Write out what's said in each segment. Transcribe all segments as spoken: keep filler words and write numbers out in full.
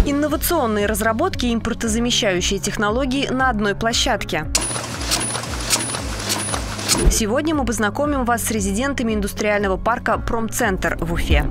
Инновационные разработки и импортозамещающие технологии на одной площадке. Сегодня мы познакомим вас с резидентами индустриального парка «Промцентр» в Уфе.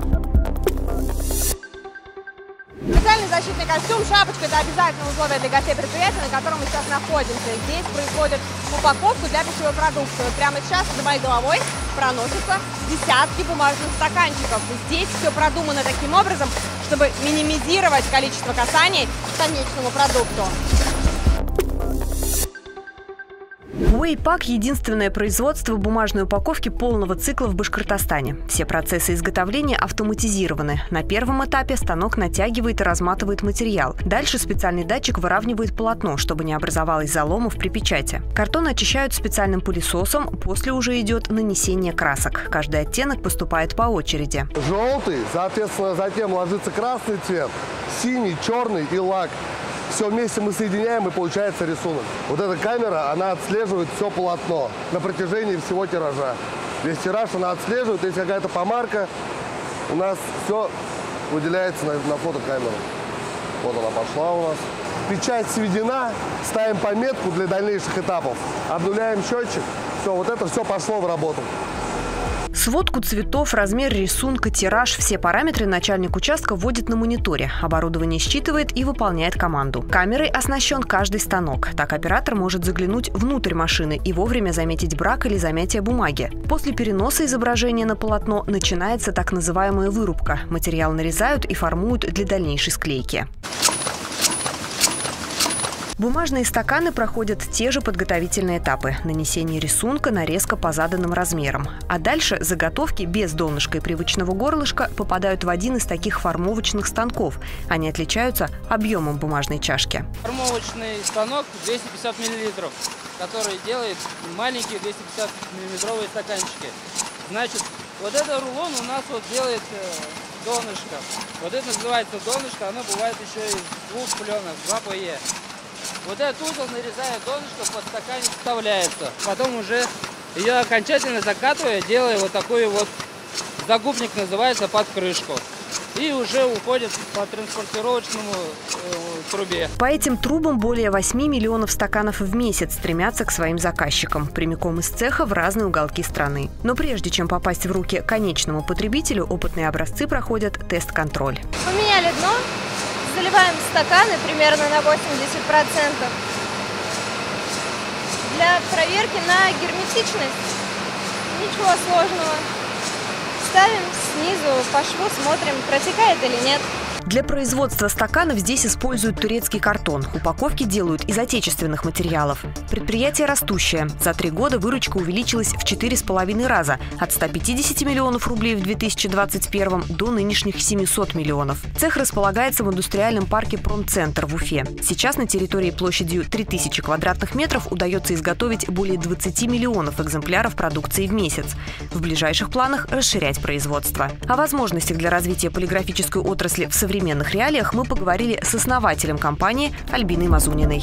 Специальный защитный костюм, шапочка – это обязательное условие для гостей предприятия, на котором мы сейчас находимся. Здесь производят упаковку для пищевой продукции. Вот прямо сейчас за моей головой проносятся десятки бумажных стаканчиков. Здесь все продумано таким образом, чтобы минимизировать количество касаний к конечному продукту. Уэйпак – единственное производство бумажной упаковки полного цикла в Башкортостане. Все процессы изготовления автоматизированы. На первом этапе станок натягивает и разматывает материал. Дальше специальный датчик выравнивает полотно, чтобы не образовалось заломов при печати. Картон очищают специальным пылесосом, после уже идет нанесение красок. Каждый оттенок поступает по очереди. Желтый, соответственно, затем ложится красный цвет, синий, черный и лак. Все вместе мы соединяем, и получается рисунок. Вот эта камера, она отслеживает все полотно на протяжении всего тиража. Весь тираж она отслеживает, если какая-то помарка, у нас все выделяется на, на фотокамеру. Вот она пошла у нас. Печать сведена, ставим пометку для дальнейших этапов, обнуляем счетчик. Все, вот это все пошло в работу. Сводку цветов, размер рисунка, тираж – все параметры начальник участка вводит на мониторе. Оборудование считывает и выполняет команду. Камерой оснащен каждый станок. Так оператор может заглянуть внутрь машины и вовремя заметить брак или замятие бумаги. После переноса изображения на полотно начинается так называемая вырубка. Материал нарезают и формуют для дальнейшей склейки. Бумажные стаканы проходят те же подготовительные этапы – нанесение рисунка, нарезка по заданным размерам. А дальше заготовки без донышка и привычного горлышка попадают в один из таких формовочных станков. Они отличаются объемом бумажной чашки. Формовочный станок двести пятьдесят миллилитров, который делает маленькие двести пятьдесят миллилитровые стаканчики. Значит, вот этот рулон у нас вот делает э, донышко. Вот это называется донышко, оно бывает еще из двух пленок, два пэ е. Вот этот узел нарезая донышко, под стаканчик вставляется. Потом уже ее окончательно закатывая, делая вот такой вот загубник, называется, под крышку. И уже уходит по транспортировочному э, трубе. По этим трубам более восьми миллионов стаканов в месяц стремятся к своим заказчикам, прямиком из цеха в разные уголки страны. Но прежде чем попасть в руки конечному потребителю, опытные образцы проходят тест-контроль. Поменяли дно. Заливаем стаканы примерно на восемьдесят процентов для проверки на герметичность. Ничего сложного. Ставим снизу по шву, смотрим, протекает или нет. Для производства стаканов здесь используют турецкий картон. Упаковки делают из отечественных материалов. Предприятие растущее. За три года выручка увеличилась в четыре с половиной раза – от ста пятидесяти миллионов рублей в две тысячи двадцать первом до нынешних семисот миллионов. Цех располагается в индустриальном парке «Промцентр» в Уфе. Сейчас на территории площадью три тысячи квадратных метров удается изготовить более двадцати миллионов экземпляров продукции в месяц. В ближайших планах расширять производство. О возможностях для развития полиграфической отрасли в современном В современных реалиях мы поговорили с основателем компании Альбиной Мазуниной.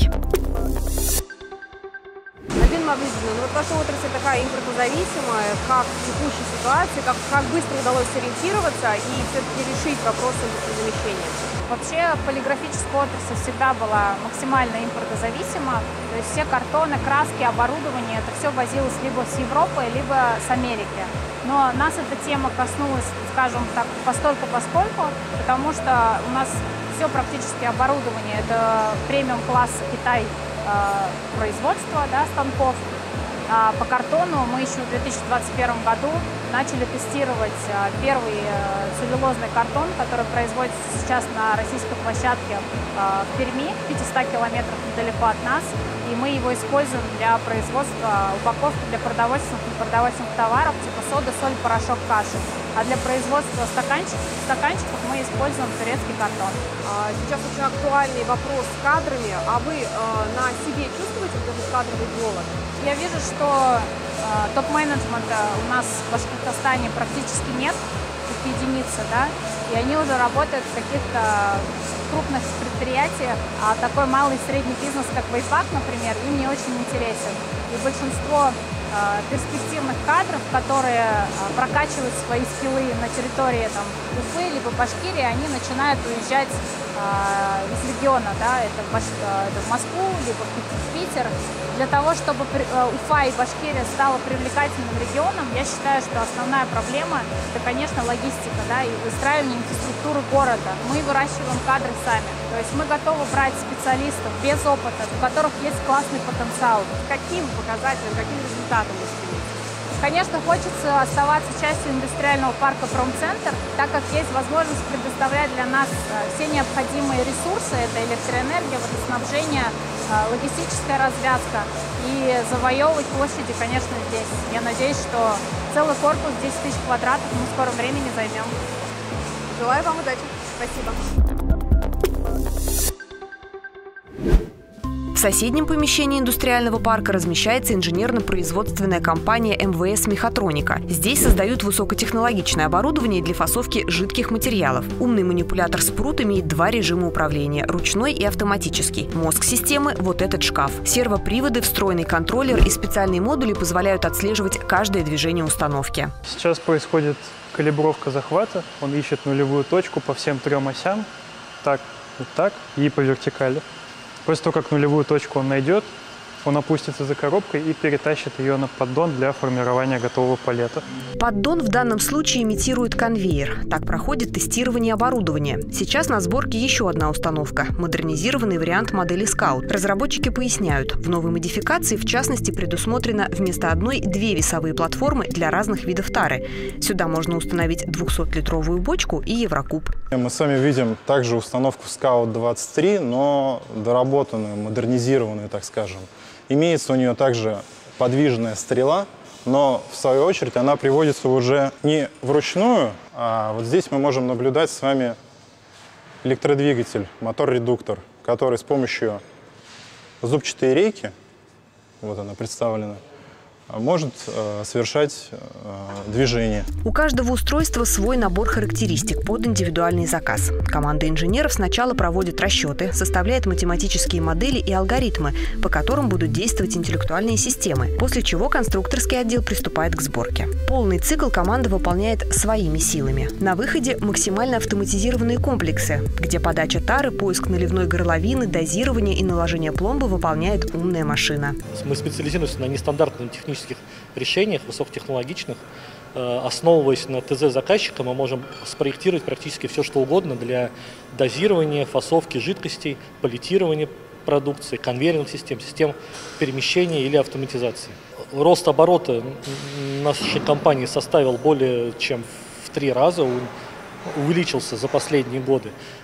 Альбина Мазунина, ну вот ваша отрасль такая импортозависимая, как в текущей ситуации, как, как быстро удалось сориентироваться и все-таки решить вопрос импортозамещения? Вообще полиграфическая отрасль всегда была максимально импортозависима. То есть все картоны, краски, оборудование, это все возилось либо с Европы, либо с Америки. Но нас эта тема коснулась, скажем так, постольку-поскольку, потому что у нас все практически оборудование, это премиум-класс Китай э, производства, да, станков. А по картону мы еще в две тысячи двадцать первом году начали тестировать э, первый э, целлюлозный картон, который производится сейчас на российской площадке э, в Перми, в пятистах километрах недалеко от нас. И мы его используем для производства упаковки для продовольственных и непродовольственных товаров, типа сода, соль, порошок, каши. А для производства стаканчиков, стаканчиков мы используем турецкий картон. Сейчас очень актуальный вопрос с кадрами. А вы э, на себе чувствуете вот этот кадровый голод? Я вижу, что э, топ-менеджмента у нас в Башкортостане практически нет, как единицы, да, и они уже работают в каких-то крупных предприятиях, а такой малый и средний бизнес, как Уэйпак, например, им не очень интересен. И большинство перспективных кадров, которые прокачивают свои скиллы на территории там, Уфы либо Башкирии, они начинают уезжать из региона, да, это в, Баш... это в Москву, либо в Питер. Для того, чтобы Уфа и Башкирия стала привлекательным регионом, я считаю, что основная проблема – это, конечно, логистика, да, и выстраивание инфраструктуры города. Мы выращиваем кадры сами, то есть мы готовы брать специалистов без опыта, у которых есть классный потенциал. Каким показателем, каким результатом вы стремитесь? Конечно, хочется оставаться частью индустриального парка «Промцентр», так как есть возможность предоставлять для нас все необходимые ресурсы. Это электроэнергия, водоснабжение, логистическая развязка. И завоевывать площади, конечно, здесь. Я надеюсь, что целый корпус десять тысяч квадратов мы в скором времени займем. Желаю вам удачи. Спасибо. В соседнем помещении индустриального парка размещается инженерно-производственная компания эм вэ эс «Мехатроника». Здесь создают высокотехнологичное оборудование для фасовки жидких материалов. Умный манипулятор «Спрут» имеет два режима управления – ручной и автоматический. Мозг системы – вот этот шкаф. Сервоприводы, встроенный контроллер и специальные модули позволяют отслеживать каждое движение установки. Сейчас происходит калибровка захвата. Он ищет нулевую точку по всем трем осям. Так, вот так и по вертикали. После того, как нулевую точку он найдет, он опустится за коробкой и перетащит ее на поддон для формирования готового палета. Поддон в данном случае имитирует конвейер. Так проходит тестирование оборудования. Сейчас на сборке еще одна установка – модернизированный вариант модели «Скаут». Разработчики поясняют, в новой модификации в частности предусмотрено вместо одной две весовые платформы для разных видов тары. Сюда можно установить двухсотлитровую бочку и Еврокуб. Мы с вами видим также установку «Скаут двадцать три», но доработанную, модернизированную, так скажем. Имеется у нее также подвижная стрела, но в свою очередь она приводится уже не вручную, а вот здесь мы можем наблюдать с вами электродвигатель, мотор-редуктор, который с помощью зубчатой рейки, вот она представлена, может э, совершать э, движение. У каждого устройства свой набор характеристик под индивидуальный заказ. Команда инженеров сначала проводит расчеты, составляет математические модели и алгоритмы, по которым будут действовать интеллектуальные системы, после чего конструкторский отдел приступает к сборке. Полный цикл команда выполняет своими силами. На выходе максимально автоматизированные комплексы, где подача тары, поиск наливной горловины, дозирование и наложение пломбы выполняет умная машина. Мы специализируемся на нестандартных технических решениях, высокотехнологичных. Основываясь на ТЗ заказчика, мы можем спроектировать практически все, что угодно для дозирования, фасовки жидкостей, палетирования продукции, конвейерных систем, систем перемещения или автоматизации. Рост оборота нашей компании составил более чем в три раза, он увеличился за последние годы.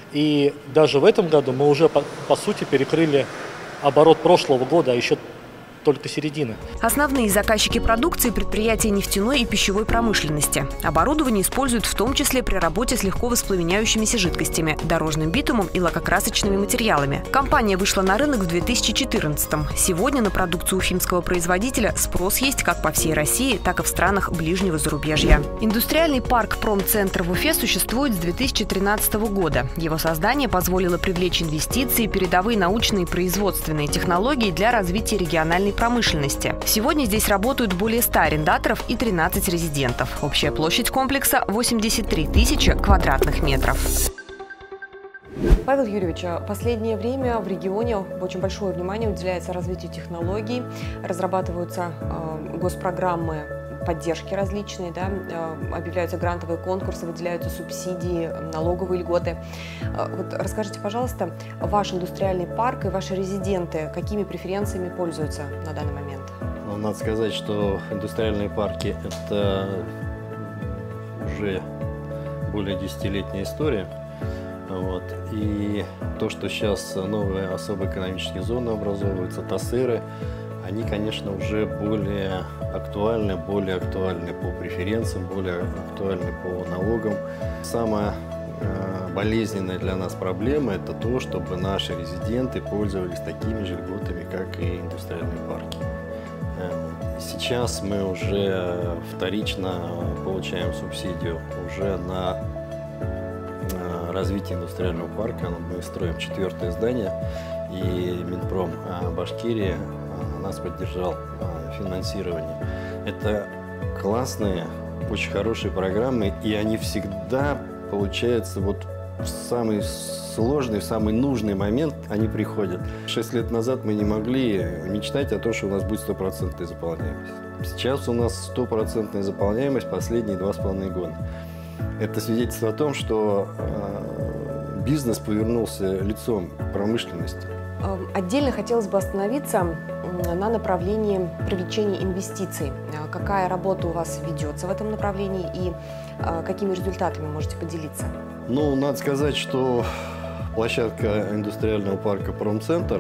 И даже в этом году мы уже, по, по сути, перекрыли оборот прошлого года, а еще только середина. Основные заказчики продукции – предприятия нефтяной и пищевой промышленности. Оборудование используют в том числе при работе с легко воспламеняющимися жидкостями, дорожным битумом и лакокрасочными материалами. Компания вышла на рынок в две тысячи четырнадцатом. Сегодня на продукцию уфимского производителя спрос есть как по всей России, так и в странах ближнего зарубежья. Индустриальный парк «Промцентр» в Уфе существует с две тысячи тринадцатого года. Его создание позволило привлечь инвестиции, передовые научные и производственные технологии для развития региональной промышленности. Сегодня здесь работают более ста арендаторов и тринадцать резидентов. Общая площадь комплекса – восемьдесят три тысячи квадратных метров. Павел Юрьевич, в последнее время в регионе очень большое внимание уделяется развитию технологий, разрабатываются э, госпрограммы поддержки различные, да, объявляются грантовые конкурсы, выделяются субсидии, налоговые льготы. Вот расскажите, пожалуйста, ваш индустриальный парк и ваши резиденты какими преференциями пользуются на данный момент? Ну, надо сказать, что индустриальные парки – это уже более десятилетняя история. Вот. И то, что сейчас новые особо экономические зоны образовываются, ТАСЭРы, они, конечно, уже более актуальны, более актуальны по преференциям, более актуальны по налогам. Самая э, болезненная для нас проблема – это то, чтобы наши резиденты пользовались такими же льготами, как и индустриальные парки. Э, сейчас мы уже вторично получаем субсидию уже на э, развитие индустриального парка. Мы строим четвертое здание, и Минпром Башкирии нас поддержал финансирование. Это классные, очень хорошие программы, и они всегда, получается, вот в самый сложный, в самый нужный момент они приходят. Шесть лет назад мы не могли мечтать о том, что у нас будет стопроцентная заполняемость. Сейчас у нас стопроцентная заполняемость последние два с половиной года. Это свидетельство о том, что э, бизнес повернулся лицом к промышленности. Отдельно хотелось бы остановиться на направлении привлечения инвестиций. Какая работа у вас ведется в этом направлении и какими результатами можете поделиться? Ну, надо сказать, что площадка индустриального парка «Промцентр»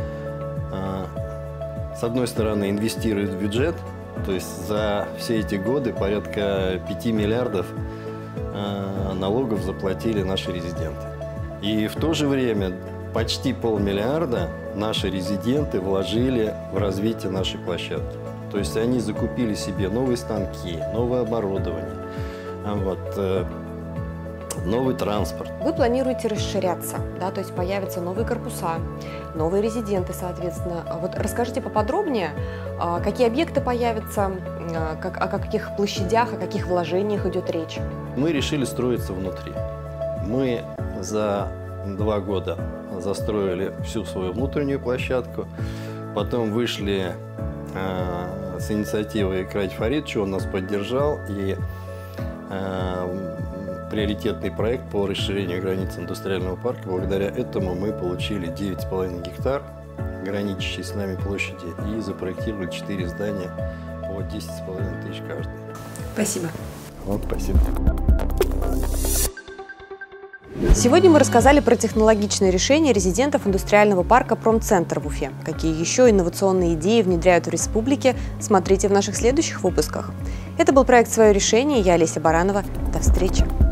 с одной стороны инвестирует в бюджет, то есть за все эти годы порядка пяти миллиардов налогов заплатили наши резиденты. И в то же время почти полмиллиарда наши резиденты вложили в развитие нашей площадки. То есть они закупили себе новые станки, новое оборудование, вот, новый транспорт. Вы планируете расширяться, да, то есть появятся новые корпуса, новые резиденты, соответственно. Вот расскажите поподробнее, какие объекты появятся, как, о каких площадях, о каких вложениях идет речь? Мы решили строиться внутри. Мы за два года застроили всю свою внутреннюю площадку, потом вышли э, с инициативой к Раде Фаридовичу, он нас поддержал, и э, приоритетный проект по расширению границ индустриального парка, благодаря этому мы получили девять с половиной гектар, граничащей с нами площади, и запроектировали четыре здания по десять с половиной тысяч каждый. Спасибо. Вот, спасибо. Сегодня мы рассказали про технологичные решения резидентов индустриального парка «Промцентр» в Уфе. Какие еще инновационные идеи внедряют в республике, смотрите в наших следующих выпусках. Это был проект «Свое решение». Я Олеся Баранова. До встречи.